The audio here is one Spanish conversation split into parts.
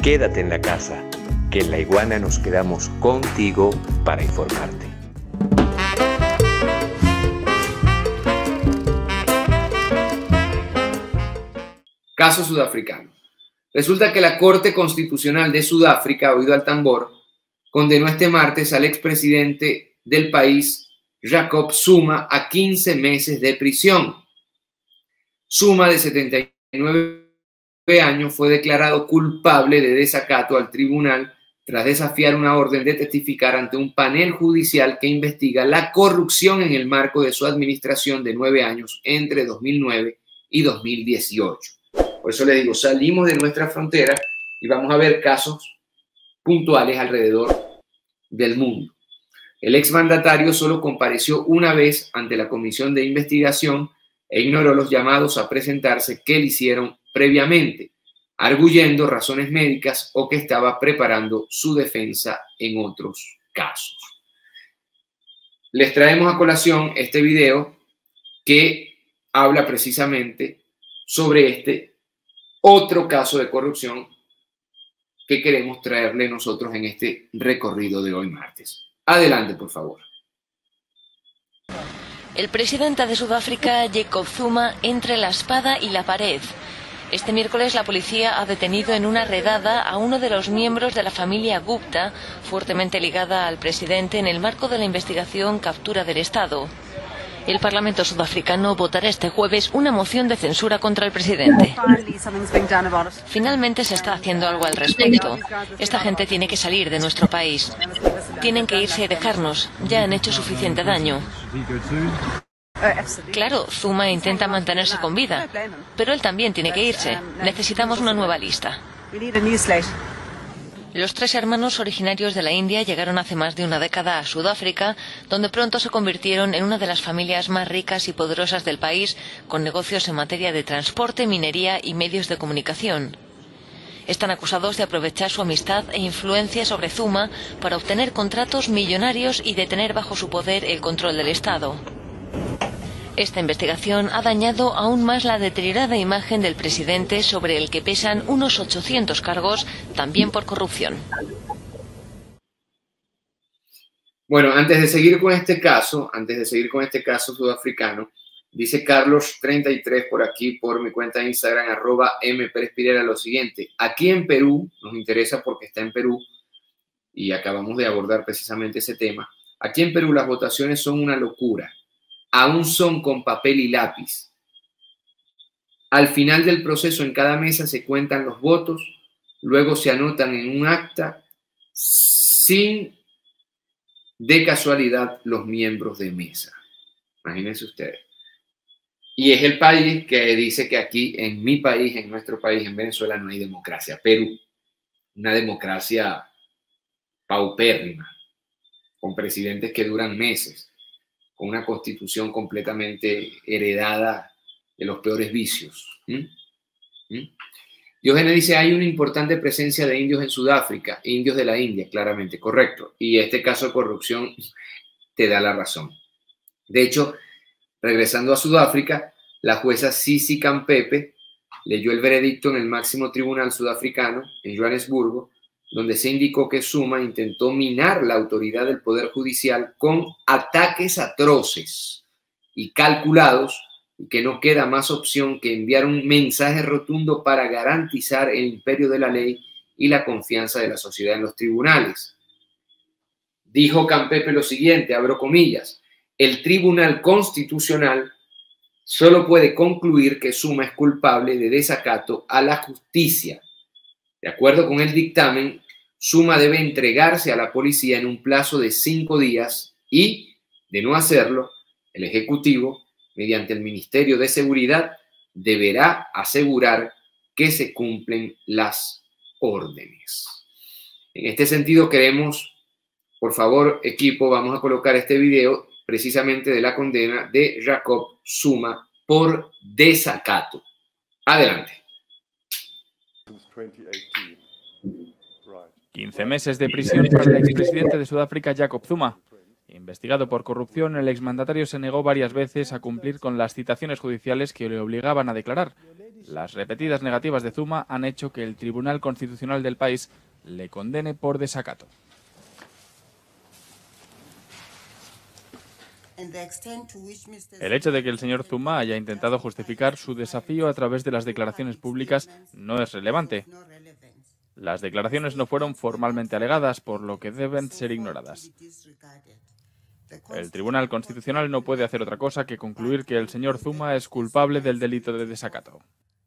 quédate en la casa, que en La Iguana nos quedamos contigo para informarte. Caso sudafricano. Resulta que la Corte Constitucional de Sudáfrica, oído al tambor, condenó este martes al expresidente del país, Jacob Zuma, a 15 meses de prisión. Zuma, de 79 años, fue declarado culpable de desacato al tribunal tras desafiar una orden de testificar ante un panel judicial que investiga la corrupción en el marco de su administración de 9 años entre 2009 y 2018. Por eso les digo, salimos de nuestra frontera y vamos a ver casos puntuales alrededor del mundo. El exmandatario solo compareció una vez ante la comisión de investigación e ignoró los llamados a presentarse que le hicieron previamente, arguyendo razones médicas o que estaba preparando su defensa en otros casos. Les traemos a colación este video que habla precisamente sobre este otro caso de corrupción que queremos traerle nosotros en este recorrido de hoy martes. Adelante, por favor. El presidente de Sudáfrica, Jacob Zuma, entre la espada y la pared. Este miércoles la policía ha detenido en una redada a uno de los miembros de la familia Gupta, fuertemente ligada al presidente en el marco de la investigación Captura del Estado. El Parlamento sudafricano votará este jueves una moción de censura contra el presidente. Finalmente se está haciendo algo al respecto. Esta gente tiene que salir de nuestro país. Tienen que irse y dejarnos. Ya han hecho suficiente daño. Claro, Zuma intenta mantenerse con vida, pero él también tiene que irse. Necesitamos una nueva lista. Los tres hermanos originarios de la India llegaron hace más de una década a Sudáfrica, donde pronto se convirtieron en una de las familias más ricas y poderosas del país, con negocios en materia de transporte, minería y medios de comunicación. Están acusados de aprovechar su amistad e influencia sobre Zuma para obtener contratos millonarios y de tener bajo su poder el control del Estado. Esta investigación ha dañado aún más la deteriorada imagen del presidente, sobre el que pesan unos 800 cargos, también por corrupción. Bueno, antes de seguir con este caso sudafricano, dice Carlos33 por aquí, por mi cuenta de Instagram, @mperespirera, lo siguiente. Aquí en Perú, nos interesa porque está en Perú y acabamos de abordar precisamente ese tema. Aquí en Perú las votaciones son una locura. Aún son con papel y lápiz. Al final del proceso, en cada mesa se cuentan los votos, luego se anotan en un acta sin, de casualidad, los miembros de mesa. Imagínense ustedes. Y es el país que dice que aquí, en mi país, en nuestro país, en Venezuela, no hay democracia. Perú, una democracia paupérrima, con presidentes que duran meses, con una constitución completamente heredada de los peores vicios. Diógenes dice, hay una importante presencia de indios en Sudáfrica, indios de la India, claramente, correcto. Y este caso de corrupción te da la razón. De hecho, regresando a Sudáfrica, la jueza Sisi Kampepe leyó el veredicto en el máximo tribunal sudafricano, en Johannesburgo, donde se indicó que Zuma intentó minar la autoridad del Poder Judicial con ataques atroces y calculados, y que no queda más opción que enviar un mensaje rotundo para garantizar el imperio de la ley y la confianza de la sociedad en los tribunales. Dijo Kampepe lo siguiente, abro comillas, el Tribunal Constitucional solo puede concluir que Zuma es culpable de desacato a la justicia. De acuerdo con el dictamen, Zuma debe entregarse a la policía en un plazo de 5 días y, de no hacerlo, el Ejecutivo, mediante el Ministerio de Seguridad, deberá asegurar que se cumplen las órdenes. En este sentido, queremos, por favor, equipo, vamos a colocar este video precisamente de la condena de Jacob Zuma por desacato. Adelante. 15 meses de prisión para el expresidente de Sudáfrica, Jacob Zuma. Investigado por corrupción, el exmandatario se negó varias veces a cumplir con las citaciones judiciales que le obligaban a declarar. Las repetidas negativas de Zuma han hecho que el Tribunal Constitucional del país le condene por desacato. El hecho de que el señor Zuma haya intentado justificar su desafío a través de las declaraciones públicas no es relevante. Las declaraciones no fueron formalmente alegadas, por lo que deben ser ignoradas. El Tribunal Constitucional no puede hacer otra cosa que concluir que el señor Zuma es culpable del delito de desacato.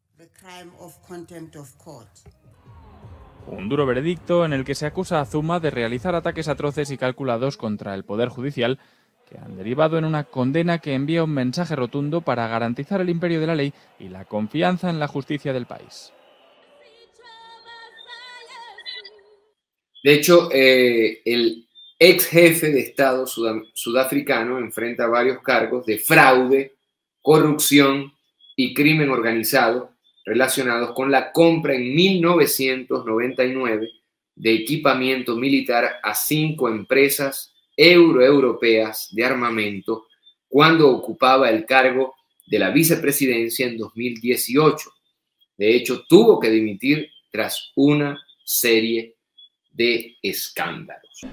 Un duro veredicto en el que se acusa a Zuma de realizar ataques atroces y calculados contra el Poder Judicial, que han derivado en una condena que envía un mensaje rotundo para garantizar el imperio de la ley y la confianza en la justicia del país. De hecho, el ex jefe de Estado sudafricano enfrenta varios cargos de fraude, corrupción y crimen organizado relacionados con la compra en 1999 de equipamiento militar a 5 empresas europeas de armamento cuando ocupaba el cargo de la vicepresidencia en 2018. De hecho, tuvo que dimitir tras una serie de escándalos.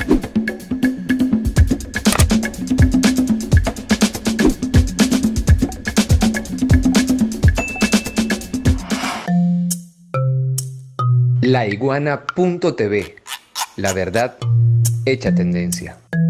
Laiguana.tv. La verdad hecha tendencia.